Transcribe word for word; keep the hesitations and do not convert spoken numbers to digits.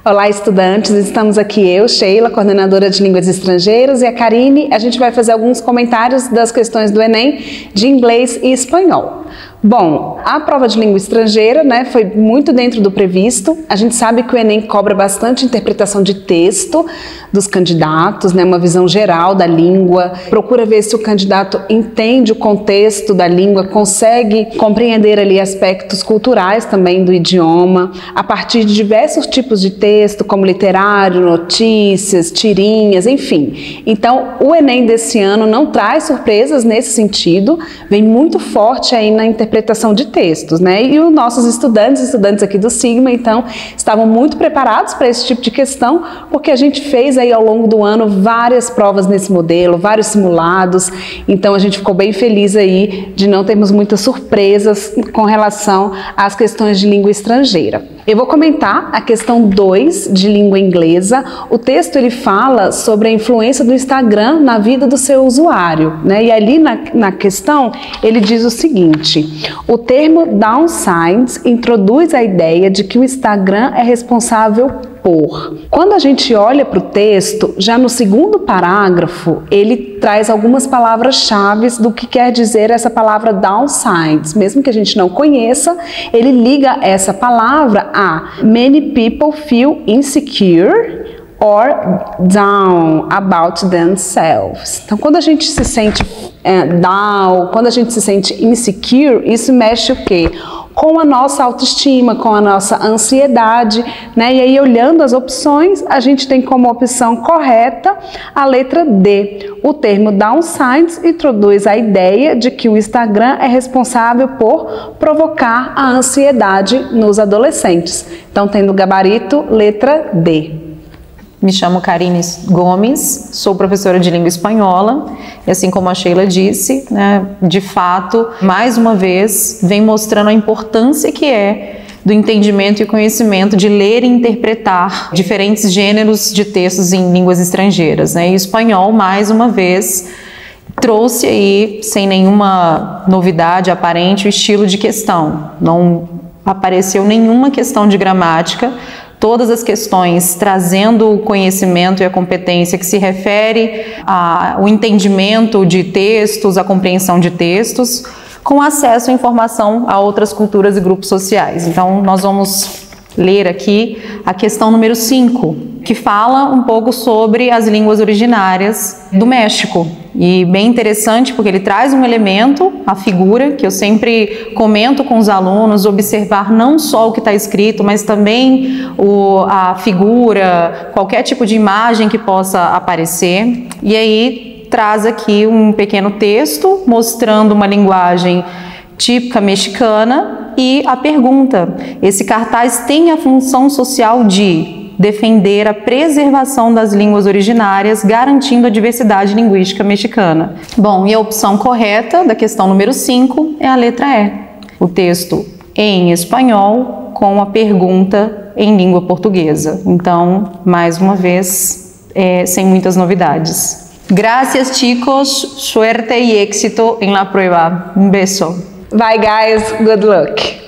Olá, estudantes! Estamos aqui eu, Sheila, coordenadora de Línguas Estrangeiras, e a Karine. A gente vai fazer alguns comentários das questões do Enem de inglês e espanhol. Bom, a prova de língua estrangeira, né, foi muito dentro do previsto. A gente sabe que o Enem cobra bastante interpretação de texto dos candidatos, né, uma visão geral da língua, procura ver se o candidato entende o contexto da língua, consegue compreender ali aspectos culturais também do idioma, a partir de diversos tipos de texto, como literário, notícias, tirinhas, enfim. Então, o Enem desse ano não traz surpresas nesse sentido, vem muito forte aí na interpretação interpretação de textos, né? E os nossos estudantes, estudantes aqui do Sigma, então, estavam muito preparados para esse tipo de questão, porque a gente fez aí ao longo do ano várias provas nesse modelo, vários simulados, então a gente ficou bem feliz aí de não termos muitas surpresas com relação às questões de língua estrangeira. Eu vou comentar a questão dois de língua inglesa. O texto ele fala sobre a influência do Instagram na vida do seu usuário, né? E ali na, na questão ele diz o seguinte: o termo downsides introduz a ideia de que o Instagram é responsável por. Quando a gente olha para o texto, já no segundo parágrafo, ele traz algumas palavras-chave do que quer dizer essa palavra downsides. Mesmo que a gente não conheça, ele liga essa palavra a many people feel insecure or down about themselves. Então, quando a gente se sente é, down, quando a gente se sente insecure, isso mexe o quê? Com a nossa autoestima, com a nossa ansiedade, né? E aí, olhando as opções, a gente tem como opção correta a letra D. O termo downsides introduz a ideia de que o Instagram é responsável por provocar a ansiedade nos adolescentes. Então, tendo gabarito, letra D. Me chamo Karine Gomes, sou professora de língua espanhola e, assim como a Sheila disse, né, de fato, mais uma vez, vem mostrando a importância que é do entendimento e conhecimento de ler e interpretar diferentes gêneros de textos em línguas estrangeiras, né? E o espanhol, mais uma vez, trouxe aí, sem nenhuma novidade aparente, o estilo de questão. Não apareceu nenhuma questão de gramática, todas as questões trazendo o conhecimento e a competência que se refere ao entendimento de textos, à compreensão de textos, com acesso à informação a outras culturas e grupos sociais. Então, nós vamos ler aqui a questão número cinco, que fala um pouco sobre as línguas originárias do México. E bem interessante porque ele traz um elemento, a figura, que eu sempre comento com os alunos, observar não só o que está escrito, mas também o, a figura, qualquer tipo de imagem que possa aparecer. E aí traz aqui um pequeno texto mostrando uma linguagem típica mexicana e a pergunta: esse cartaz tem a função social de defender a preservação das línguas originárias, garantindo a diversidade linguística mexicana. Bom, e a opção correta da questão número cinco é a letra E. O texto em espanhol com a pergunta em língua portuguesa. Então, mais uma vez, é, sem muitas novidades. Gracias, chicos. Suerte y éxito en la prueba. Un beso. Bye, guys. Good luck.